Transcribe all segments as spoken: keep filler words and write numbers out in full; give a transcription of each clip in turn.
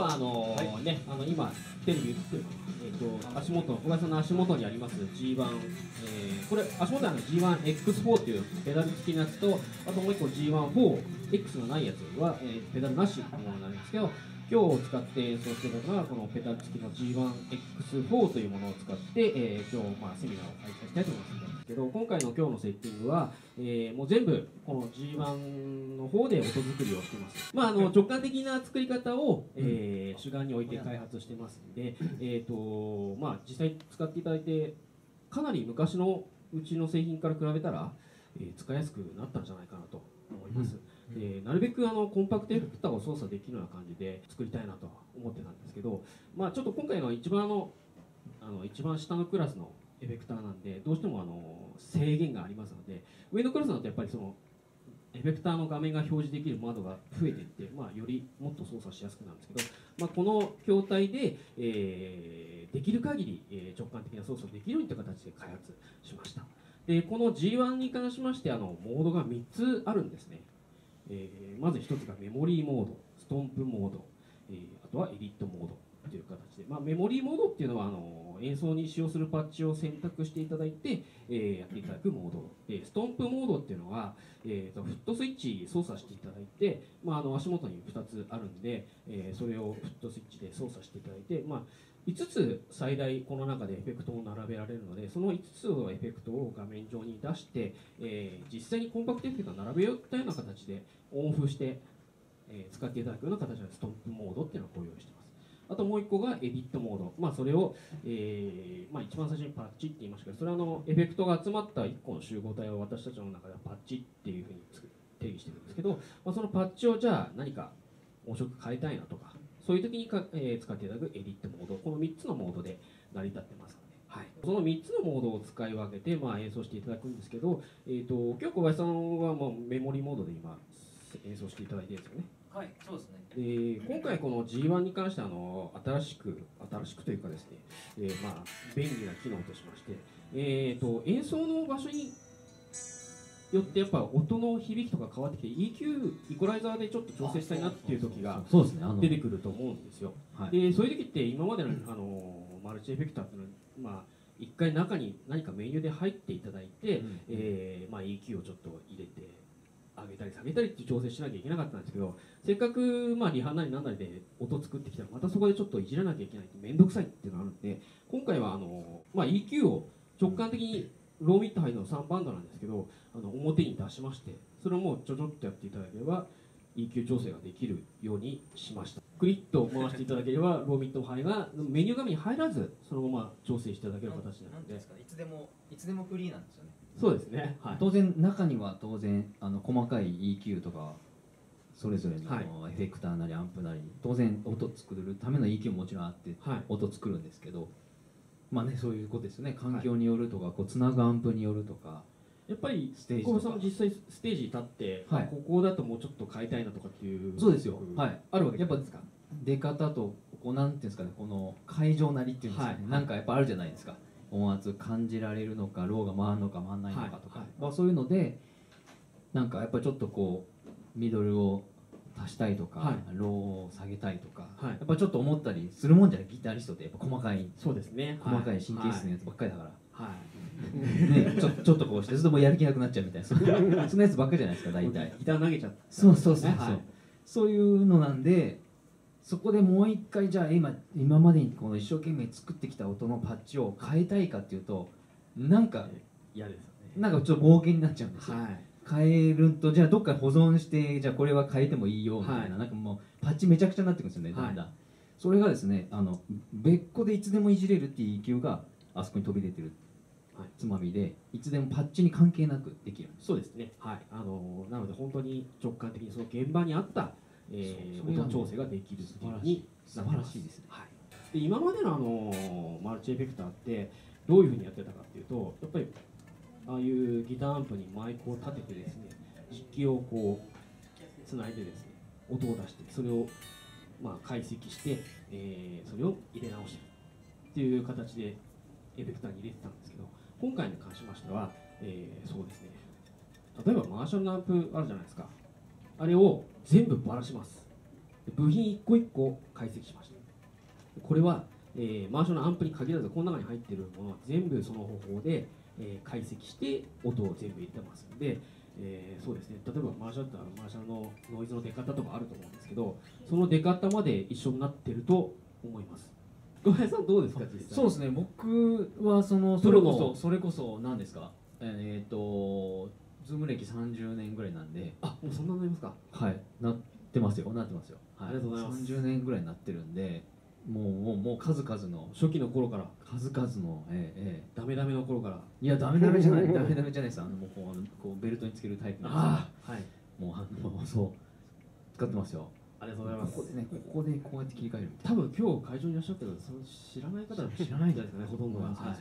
はあのーはい、ね、あの今テレビ映ってる、えー、と足元、小林さんの足元にあります ジーワン、えー、これ足元は ジーワンエックスフォー っていうペダル付きのやつと、あともう一個 ジーワンフォーエックス のないやつは、えー、ペダルなしのものになるんですけど、今日使って演奏していたのはこのペダル付きの ジーワンエックスフォー というものを使って、えー、今日、まあ、セミナーを開催したいと思います。けど今回の今日のセッティングは、えー、もう全部この ジーワン の方で音作りをしてます。まあ、あの直感的な作り方を、えー、主眼に置いて開発してますんで、えーとまあ、実際使っていただいてかなり昔のうちの製品から比べたら、えー、使いやすくなったんじゃないかなと思います。うん、でなるべくあのコンパクトエフェクターを操作できるような感じで作りたいなとは思ってたんですけど、まあ、ちょっと今回の一番あのあの一番下のクラスのエフェクターなんでどうしてもあの制限がありますので、上のクラスだとやっぱりそのエフェクターの画面が表示できる窓が増えていって、まあ、よりもっと操作しやすくなるんですけど、まあ、この筐体で、えー、できる限り、えー、直感的な操作をできるようにという形で開発しました。でこの ジーワン に関しましてあのモードがみっつあるんですね。えー、まずひとつがメモリーモード、ストンプモード、えー、あとはエディットモードという形で、まあ、メモリーモードっていうのはあの演奏に使用するパッチを選択していただいて、えー、やっていただくモードで、ストンプモードっていうのは、えー、とフットスイッチ操作していただいて、まあ、あの足元にふたつあるんで、えー、それをフットスイッチで操作していただいて、まあ、いつつ最大この中でエフェクトを並べられるので、そのいつつのエフェクトを画面上に出して、えー、実際にコンパクトエフェクトを並べよったような形でオンオフして、えー、使っていただくような形でストンプモードっていうのをご用意しています。あともう一個がエディットモード、まあ、それを、えーまあ、一番最初にパッチって言いましたけど、それはあのエフェクトが集まったいっこの集合体を私たちの中ではパッチっていうふうに定義してるんですけど、まあ、そのパッチをじゃあ何か音色変えたいなとか、そういう時にか、えー、使っていただくエディットモード、このみっつのモードで成り立ってますので、はい、そのみっつのモードを使い分けて、まあ、演奏していただくんですけど、えー、と今日小林さんはもうメモリーモードで今演奏していただいてるんですよね。 はい、そうですね。 で今回この ジーワン に関してあの新しく新しくというかですね、えー、まあ便利な機能としまして、えー、と演奏の場所によってやっぱ音の響きとか変わってきて イーキュー イコライザーでちょっと調整したいなっていう時が出てくると思うんですよ。でそういう時って今までのあのマルチエフェクターっていうのはまあ一回中に何かメニューで入っていただいて、うんえーまあ、イーキュー をちょっと入れて上げたり下げたりっていう調整しなきゃいけなかったんですけど、せっかくまあリハなりなんなりで音作ってきたらまたそこでちょっといじらなきゃいけないって面倒くさいっていうのがあるんで、今回はあの、まあ、イーキュー を直感的にローミッドハイのさんバンドなんですけど、あの表に出しまして、それをもうちょちょっとやっていただければ イーキュー 調整ができるようにしました。クリッと回していただければローミッドハイがメニュー画面に入らずそのまま調整していただける形になるので、 いつでもいつでもフリーなんですよね。 そうですね、はい、 当然中には当然あの細かい イーキュー とかそれぞれのエフェクターなりアンプなり当然音作るための イーキュー ももちろんあって音作るんですけど、まあねそういうことですよね。環境によるとかこうつなぐアンプによるとか、 やっぱり小林さんも実際ステージに立って、はい、ここだともうちょっと変えたいなとかっていうそうですよ、はい、 あるわけじゃないですか。 出方とこうなんていうんですかね、この会場なりっていうんですかね、はい、なんかやっぱあるじゃないですか。音圧感じられるのかローが回るのか回らないのかとか、はいはいまあ、そういうのでなんかやっぱりちょっとこうミドルを足したいとか、はい、ローを下げたいとか、はい、やっぱちょっと思ったりするもんじゃない。ギタリストってやっぱ細かいそうですね細かい神経質なやつばっかりだから、 はいね、ちょ, ちょっとこうしてずっともうやる気なくなっちゃうみたいなそんなやつばっかりじゃないですか大体。 ギター投げちゃった、 そうそうそうそう、はい、そういうのなんでそこでもう一回じゃあ 今, 今までにこの一生懸命作ってきた音のパッチを変えたいかっていうとなんか嫌ですよね。 なんかちょっと冒険になっちゃうんですよ、はい、変えるとじゃあどっか保存してじゃあこれは変えてもいいよみたいな、はい、なんかもうパッチめちゃくちゃになってくるんですよねだんだん、はい、それがですねあの別個でいつでもいじれるっていう イーキュー があそこに飛び出てるつまみでいつでもパッチに関係なくできるんです。 そうですね、はい、あのなので本当に直感的にその現場に合ったえー、音調整ができるっていうに素晴らしいですね。 はい、で今までのあのマルチエフェクターってどういうふうにやってたかっていうとやっぱりああいうギターアンプにマイクを立ててですね実機をこうつないでですね音を出してそれをまあ解析して、えー、それを入れ直してっていう形でエフェクターに入れてたんですけど、今回に関しましては、えー、そうですね例えばマーシャルのアンプあるじゃないですか。あれを全部ばらします。 部品一個一個解析しました。これは、えー、マーシャルのアンプに限らずこの中に入っているものは全部その方法で、えー、解析して音を全部入れてますので、えー、そうですね、例えばマーシャルってマーシャルのノイズの出方とかあると思うんですけど、その出方まで一緒になってると思います。小林さんどうですか実際？ そうですね、僕はそのそれこそそれこそ何ですか、えっ、ー、とズーム歴さんじゅうねんぐらいなんで、 あ、もうそんなになりますか？ はい、なってますよ、なってますよ。はい、 ありがとうございます。 さんじゅうねんぐらいになってるんで、もうもうもう数々の初期の頃から数々の、えー、えー、ダメダメの頃から、 いやダメダメじゃないダメダメじゃないです。あのもうこうこうベルトにつけるタイプのやつ、 ああ、はい、 もうあのそう使ってますよ。 ありがとうございます。 ここでね、ここでこうやって切り替えるみた多分今日会場にいらっしゃってるその知らない方は知らないんじゃないですかね、ほとんどが。はい、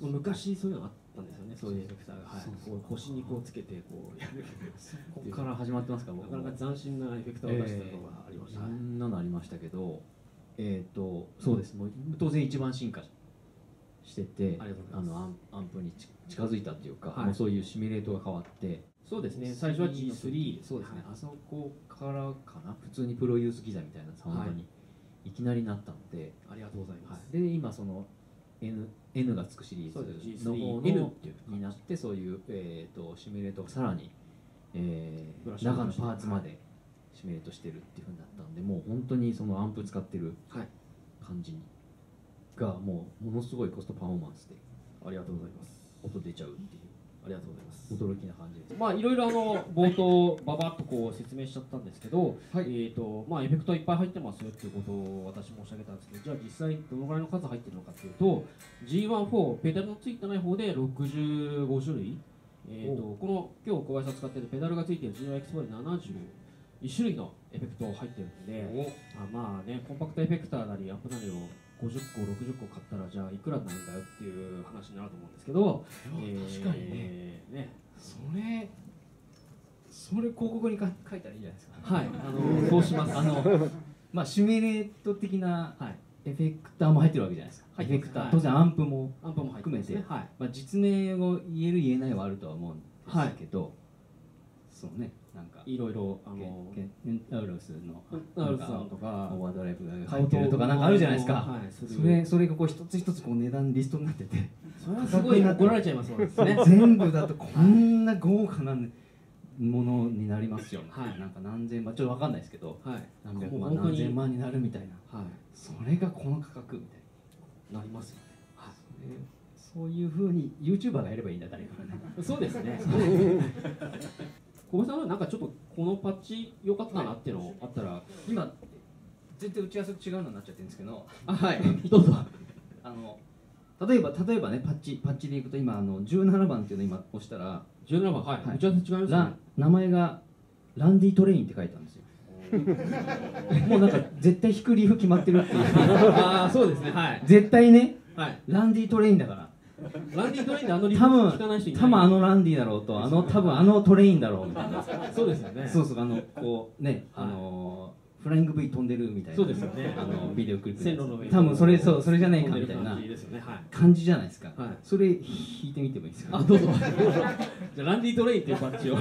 昔そういうのあったんですよね、そういうエフェクターが、はい、こう腰にこうつけてこうやる。 ここから始まってますから、 なかなか斬新なエフェクターを出したのがありました。 そんなのありましたけど、えっとそうです。もう当然一番進化してて、あのアンアンプに近づいたっていうか、もうそういうシミュレートが変わって。 そうですね、最初は ジースリー、 そうですね、あそこからかな、普通にプロユース機材みたいなサウンドにいきなりなったので、 ありがとうございます。 で今その N, N がつくシリーズの方のになって、そういう、えー、とシミュレートがさらに、えー、中のパーツまでシミュレートしてるっていうふうになったので、もう本当にそのアンプ使ってる感じがもうものすごいコストパフォーマンスで、 ありがとうございます。 音出ちゃうっていう。 ありがとうございます。 驚きな感じです。 まあいろいろあの冒頭ババッとこう説明しちゃったんですけど、はい、えっとまあエフェクトいっぱい入ってますよっていうことを私申し上げたんですけど、じゃあ実際どのぐらいの数入ってるのかっていうと、ジーワンフォー ペダルのついてない方でろくじゅうご種類、えっとこの今日小林さん使ってるペダルがついてる ジーワンエックスフォー でななじゅういち種類のエフェクト入ってるんで、あまあねコンパクトエフェクターなりアンプなりをごじゅっころくじゅっこ買ったらじゃあいくらになるんだよっていう話になると思うんですけど、 えー、確かにねねそれそれ広告に書いたらいいじゃないですか。 はい、あのそうします。 あのまあシミュレート的なエフェクターも入ってるわけじゃないですか。はい、エフェクター、当然アンプも含めて、ね、はい、まあ実名を言える言えないはあるとは思うんですけど、はい、そうね。なんかいろいろあのナウルスのナウルスさんとかオーバードライブが入ってるとかなんかあるじゃないですか。はい、それそれがこう一つ一つこう値段リストになってて、 それはすごい怒られちゃいますもんね。 全部だとこんな豪華なものになりますよ。はい、なんか何千万ちょっとわかんないですけど、はい、何百万何千万になるみたいな。はい、それがこの価格みたいななりますよね。 はい、そういう風に ユーチューバー がやればいいんだ誰かね。 そうですね。小林さんはなんかちょっとこのパッチ良かったなっていうのあったら、 今全然打ち合わせと違うのになっちゃってるんですけど、 あ、はいどうぞ。 あの例えば例えばねパッチパッチでいくと今あのじゅうななばんっていうのを今押したらじゅうななばん、はい、はい、打ち合わせ違いますね。 名前がランディトレインって書いてあるんですよ。もうなんか絶対弾くリフ決まってるっていう。 ああそうですね、はい。 絶対ね、 はい、 ランディトレインだから。 ランディトレインであのリフ聞かない人いない。 多分あのランディだろうと、あの多分あのトレインだろうみたいな。 そうですよね。 そうそう、あのこうね、あのフライング V 飛んでるみたいな。 そうですよね。 あのビデオクリップ。 線路の上に。 多分それそうそれじゃないかみたいな感じじゃないですか。はい。それ弾いてみてもいいですか。 あ、どうぞ。じゃあランディトレインっていうバッジを。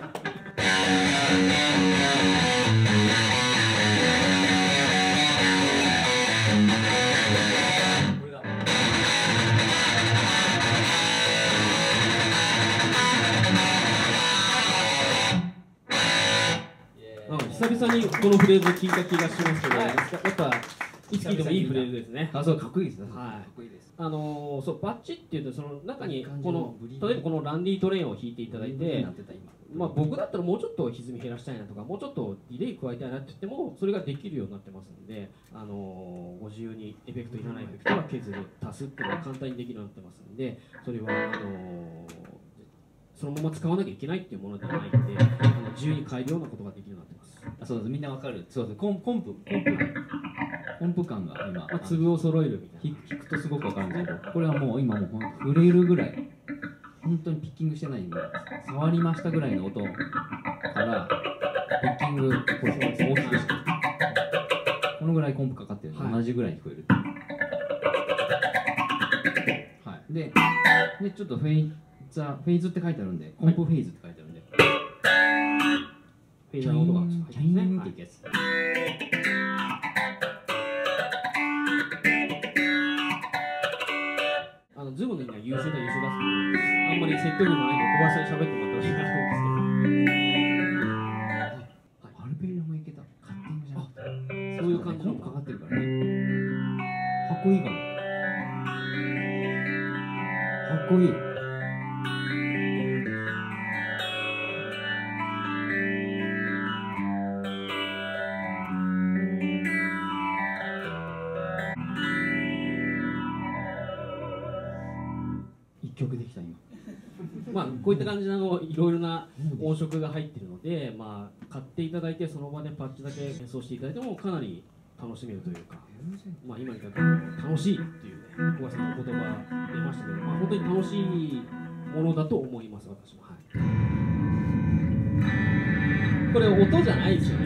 久々にこのフレーズ聞いた気がしますけど、はい、やっぱいつ聞いてもいいフレーズですね。 あ、そうかっこいいですね。 はい、かっこいいです。あのー、そうバッチっていうとその中にこの例えばこのランディトレインを弾いていただいて、まあ僕だったらもうちょっと歪み減らしたいなとかもうちょっとディレイ加えたいなって言ってもそれができるようになってますので、あのー、ご自由にエフェクトいらないエフェクトは削る足すっていうのが簡単にできるようになってますので、それはあのー、そのまま使わなきゃいけないっていうものではないので、あの自由に変えるようなことができるようになってます。 あ、そうです、みんなわかる。そうです、コンコンプコンプコンプ感が今、まあ、粒を揃えるみたいな。 弾くとすごくわかるんですけど、これはもう今もう震えるぐらい本当にピッキングしてないんで、触りましたぐらいの音からピッキングこれ大きくしてこのぐらいコンプかかってるのと同じぐらいに聞こえる。はい、ででちょっとフェイザーフェイズって書いてあるんで、コンプフェイズって書いてあるんで、 フェイザーの音が入ってますね。 説得力もないんで小林さんに喋ってもらったらいいなと思うんですけど、 アルペリオもいけた。カッティングじゃなくて。 そういう感じのもかかってるからね。かっこいいかも。かっこいい。一曲できた今。 まあこういった感じのあのいろいろな音色が入ってるので、まあ買っていただいてその場でパッチだけ演奏していただいてもかなり楽しめるというか、まあ今言ったように楽しいっていうね小林さんの言葉出ましたけど、まあ本当に楽しいものだと思います私も。はい。これ音じゃないですよね。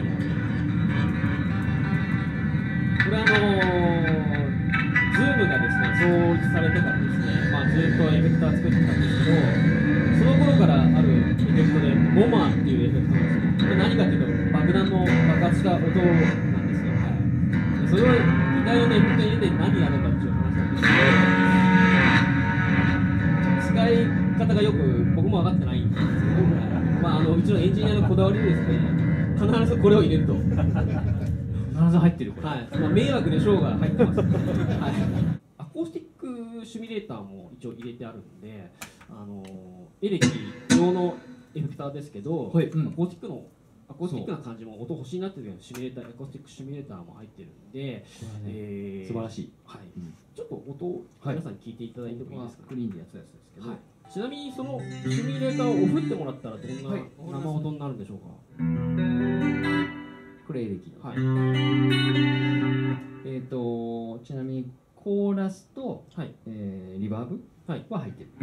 これあのーズームがですね創立されてからですね、まあ、ずっとエフェクター作ってたんですけど、その頃からあるエフェクトでボマーっていうエフェクトなんですよ。で何かっていうと爆弾の爆発した音なんですよ。はい、でそれをギター用のエフェクトに入れて何やるかっていう話なんですけど、使い方がよく僕も分かってないんですけど、まあ、あのうちのエンジニアのこだわりでですね必ずこれを入れると。 必ず入ってるこれ。 はい、まあ、迷惑でしょうが入ってます、ね。はい。アコースティックシミュレーターも一応入れてあるんで、あのエレキ用のエフェクターですけど、 はい、うん、 アコースティックのアコースティックな感じも音欲しいなっていうシミュレーター、アコースティックシミュレーターも入ってるんで、ねえー、素晴らしい。 はい。うん、ちょっと音を皆さんに聞いていただいてもいいですか、ね。 クリーンでやったやつですけど、はい、 ちなみにそのシミュレーターをオフってもらったらどんな生音になるんでしょうか。 これエレキ。 はい。 えっとちなみにコーラスと、 はい、 えー、リバーブは入ってる。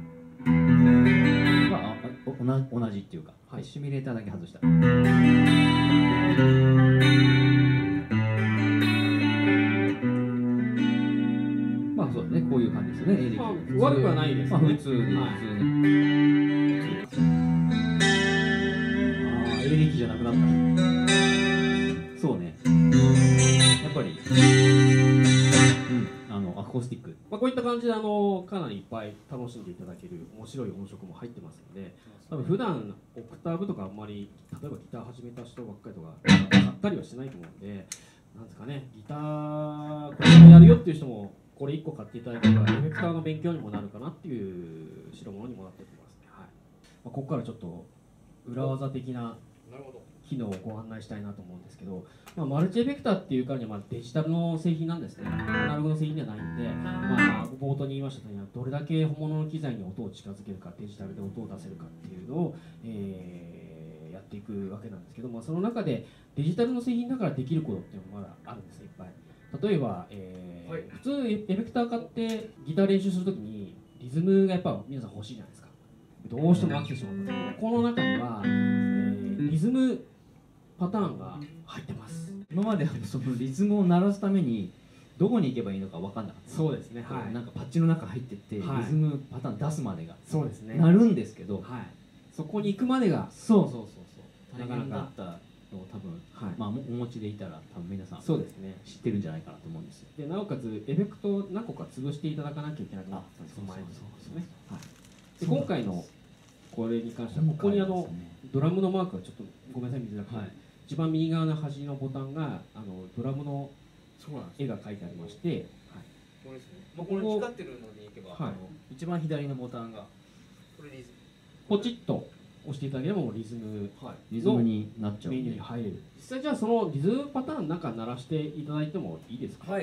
は同同じっていうか、はい、シミュレーターだけ外した。まあそうだね、こういう感じですね。エレキ。 まあ、悪くはないですね。 まあ普通に、 はい、 普通に。ああ、エレキじゃなくなった。そうね。やっぱり、うん、あのアコースティック。 まあこういった感じであのかなりいっぱい楽しんでいただける面白い音色も入ってますので、多分普段オクターブとかあんまり例えばギター始めた人ばっかりとか買ったりはしないと思うんで、なんですかね、ギターこれをやるよっていう人もこれいっこ買っていただければエフェクターの勉強にもなるかなっていう代物にもなってきますね。はい。まあ、ここからちょっと裏技的な機能をご案内したいなと思うんですけど、まあ、マルチエフェクターっていうからにはまあデジタルの製品なんですね。アナログの製品ではないんで、まあ、冒頭に言いましたようにどれだけ本物の機材に音を近づけるか、デジタルで音を出せるかっていうのを、えー、やっていくわけなんですけど、まあ、その中でデジタルの製品だからできることっていうのもまだあるんですよ、いっぱい。例えば、えーはい、普通エフェクター買ってギター練習するときにリズムがやっぱ皆さん欲しいじゃないですか。どうしても飽きてしまうんですけど、この中には、えー、リズムパターンが入ってます。 今までそのリズムを鳴らすためにどこに行けばいいのか分かんなかった。 そうですね、はい、 なんかパッチの中入ってって、はい、リズムパターン出すまでがそうですね鳴るんですけど、 はい、そこに行くまでがそうそうそうそうなかなかだったのを多分、はい、まあお持ちでいたら多分皆さんそうですね知ってるんじゃないかなと思うんですよ。 でなおかつエフェクトを何個か潰していただかなきゃいけなくなったんです。前のですね。はい。で今回のこれに関してはここにあのドラムのマークがちょっとごめんなさい見づらくて、はい、一番右側の端のボタンがあのドラムの絵が描いてありまして、はい、 これですね。まあこれ光ってるのでいけば、 はい、一番左のボタンがこれリズムポチッと押していただければもうリズム、 はい、リズムになっちゃう、 メニューに入れる。実際じゃあそのリズムパターンなんか鳴らしていただいてもいいですか。 はい。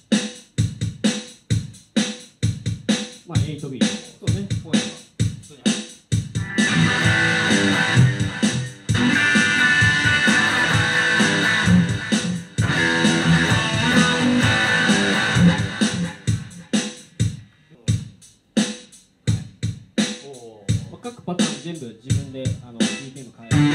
まあエイトビートそうね。こういうのが普通に入る。各パターン全部自分であの ビーピーエム 変える。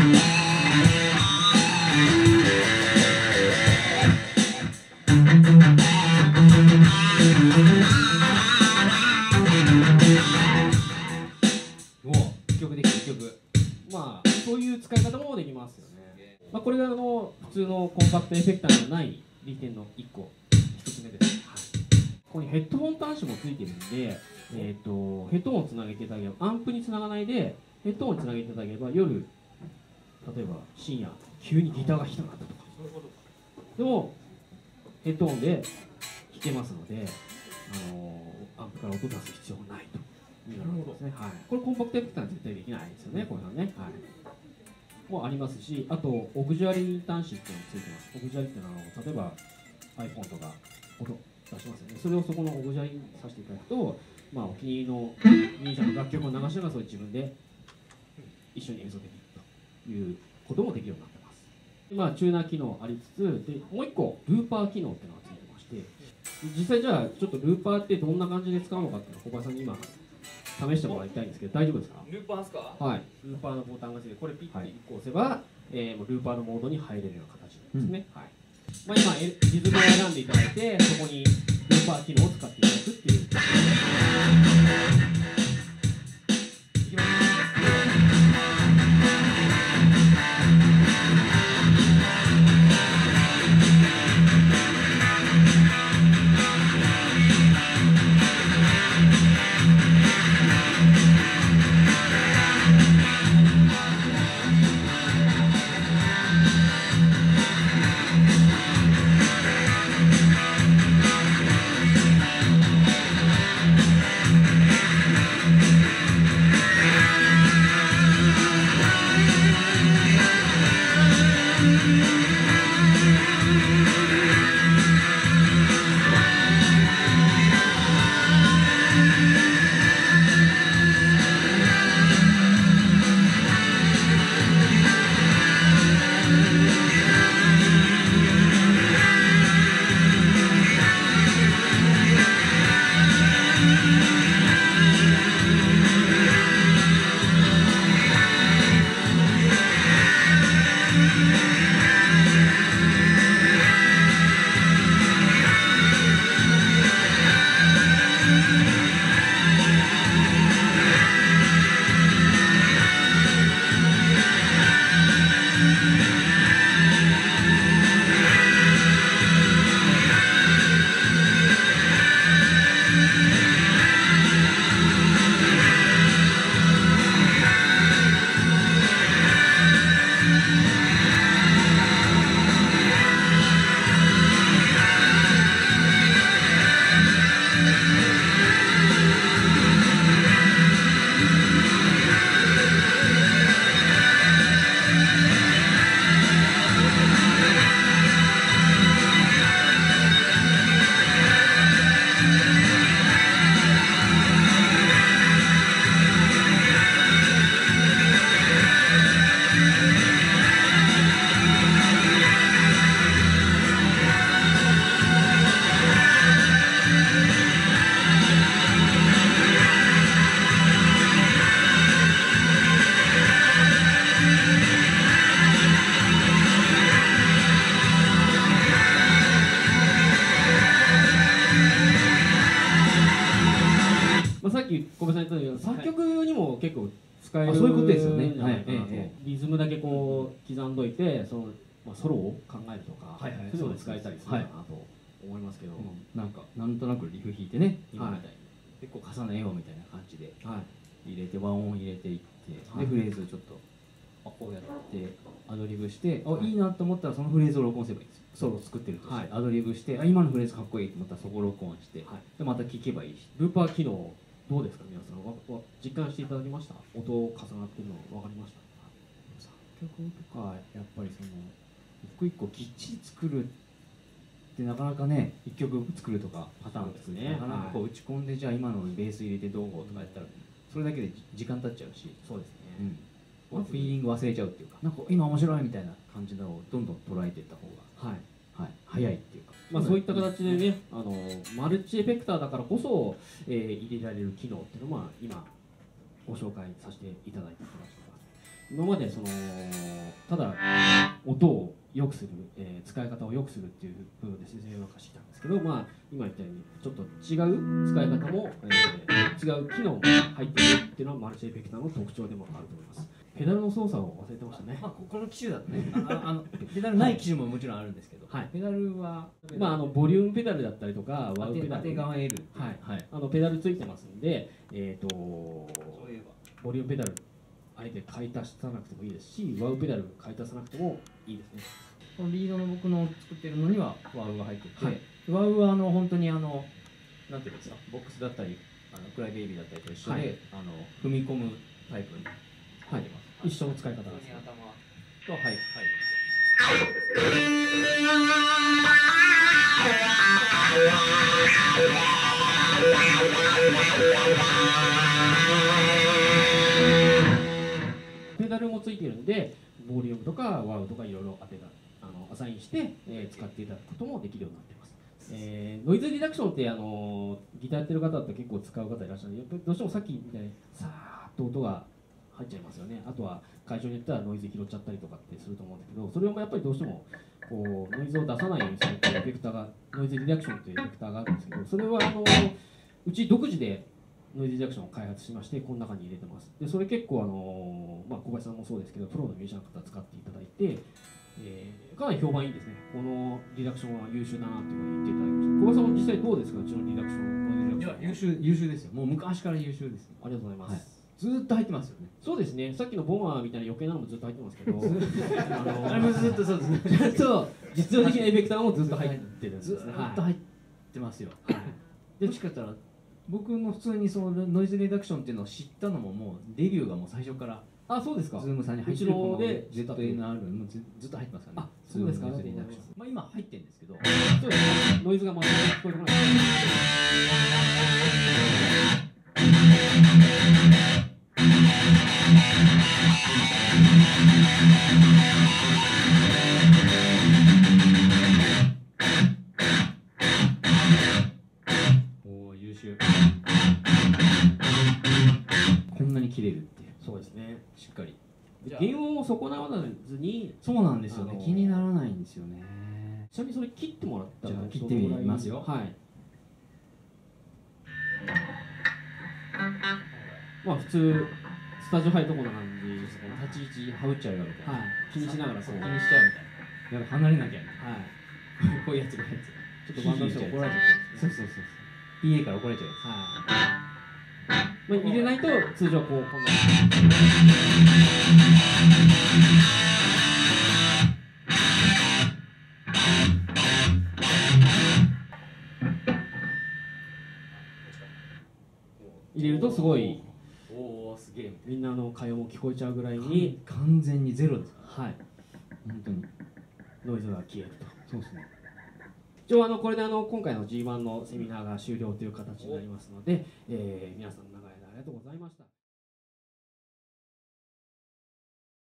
おお、一曲できる一曲。 まあそういう使い方もできますよね。まあこれがあの普通のコンパクトエフェクターにはない利点のいっこ、ひとつめです。はい、 ここにヘッドホン端子もついてるんで、えー、とヘッドホンをつなげていただければ、アンプにつながないでヘッドホンにつなげていただければ、夜例えば深夜急にギターが弾きたくなったとか、でもヘッドホンで弾けますので、あのー、アンプから音出す必要がないということですね。はい、これコンパクトエフェクターは絶対できないですよね、こういうのはね。はい、もありますし、あとオグジュアリー端子っていうのがついてます。オグジュアリーっていうのは、例えば iPhone とか音出しますよね。それをそこのオグジュアリーにさせていただくと、まあ、お気に入りのミュージシャンの楽曲を流しながら、それ自分で一緒に演奏できるということもできるようになってます。まあ、チューナー機能ありつつ、でもう一個ルーパー機能っていうのがついてまして、実際じゃあちょっとルーパーってどんな感じで使うのかっていうのを小林さんに今試してもらいたいんですけど、大丈夫ですか？ ルーパーですか？ はい、ルーパーのボタンがついて、これピッていっこ押せば、えー、もうルーパーのモードに入れるような形ですね。うん、はい。まあ、今リズムを選んでいただいて、そこにルーパー機能を使っていただくっていう。いきます。さっき小部さん言ったように作曲にも結構使える、 そういうことですよね。 はい、リズムだけこう刻んどいて、その、まあ、ソロを考えるとか、はいはい、そういうのを使えたりするかなと思いますけど、 なんかなんとなくリフ弾いてね、今みたいに結構重ねようみたいな感じで入れて、和音入れていって、でフレーズちょっとこうやってアドリブして、あ、いいなと思ったらそのフレーズを録音すればいいんですよ。ソロを作ってるとして、アドリブして、あ、今のフレーズかっこいいと思ったらそこを録音して、でまた聴けばいいし。 ルーパー機能どうですか、皆さん。わわ実感していただきました？音を重なってるの分かりました？ 作曲とかやっぱりその一個一個きっちり作るってなかなかね、一曲作るとかパターンですね。なかなかこう打ち込んで、じゃあ今のベース入れてどうとかやったら、それだけで時間経っちゃうし、 そうですね。 うん、フィーリング忘れちゃうっていうか、なんか今面白いみたいな感じのをどんどん捉えていった方が、はいはい、早いっていうか。 まあ、そういった形でね、あのマルチエフェクターだからこそ、えー、入れられる機能っていうのは、まあ、今ご紹介させていただいた形です。今までそのただ音を良くする、えー、使い方を良くするっていう部分で説明をしてきたんですけど、まあ、今言ったようにちょっと違う使い方も、えー、違う機能も入っているっていうのはマルチエフェクターの特徴でもあると思います。 ペダルの操作を忘れてましたね。 まあ、この機種だとね、ああのペダルない機種ももちろんあるんですけど、 はい、 ペダルは、 まあ、あのボリュームペダルだったりとか、ワウペダル、 当て側 L、 はいはい、あのペダルついてますんで、えーと、 そういえばボリュームペダル、あえて買い足さなくてもいいですし、ワウペダル買い足さなくてもいいですね。 このリードの僕の作ってるのにはワウが入ってて、 はい、 ワウはあの本当にあの、なんていうんですか、ボックスだったり、あのクライベイビーだったりと一緒で、はい、あの踏み込むタイプに入ってます。 一緒の使い方ですね。 と、はい、はい。 ペダルもついているので、ボリュームとかワウとかいろいろ当てたあのアサインして、えー、使っていただくこともできるようになっています。えー、ノイズリダクションってあのギターやってる方だと結構使う方いらっしゃるので、どうしてもさっきみたいにさーっと音が入っちゃいますよね。あとは会場によってはノイズ拾っちゃったりとかってすると思うんだけど、それもやっぱりどうしてもこうノイズを出さないようにするエフェクターが、ノイズリダクションというエフェクターがあるんですけど、それはあのうち独自でノイズリダクションを開発しまして、この中に入れてます。でそれ結構あの、まあ、小林さんもそうですけど、プロのミュージシャンの方使っていただいて、えー、かなり評判いいですね。このリダクションは優秀だなっていうふうに言っていただきました。小林さんも実際どうですか、うちのリダクション、ノイズリダクション。 優秀、優秀ですよ。もう昔から優秀です、ね。 ありがとうございます。はい、 ずーっと入ってますよね。 そうですね。さっきのボマーみたいな余計なのもずっと入ってますけど、あのあれもずっとそうですね。 ちゃんと実用的なエフェクターもずっと入ってるんですね。 ずーっと入ってますよ。はい、でもしかしたら僕の普通にそのノイズリダクションっていうのを知ったのももうデビューがもう最初から。 あ、そうですか。 ズームさんに入ってるので ゼットエヌアール もずずっと入ってますからね。 あ、そうですか。 ノイズリダクション。まあ今入ってるんですけど。 そうですね。ノイズが全く聞こえてこない。おお、優秀。 こんなに切れるっていう。 そうですね。しっかり。 原音を損なわずに。 そうなんですよね。気にならないんですよね。 ちなみにそれ切ってもらったら。 じゃあ切ってみますよ。 はい。まあ普通スタジオ入るとこんな感じですね。 立ち位置はぶっちゃうよみたいな。 はい。気にしながらこう。 気にしちゃうみたいな。やっぱ離れなきゃみたいな。 はい。 こういうやつがやつ。 ちょっとバンドの人が怒られちゃって。 そうそうそうそう。ピーエー から怒られちゃうやつ。 はい。まあ、入れないと通常こうこんな入れるとすごい、 おおすげえみんなの会話も聞こえちゃうぐらいに完全にゼロです。 はい、 本当にノイズが消えると。 そうですね。 一応あのこれであの今回の ジーワン のセミナーが終了という形になりますので、えー、皆さん長い間ありがとうございました。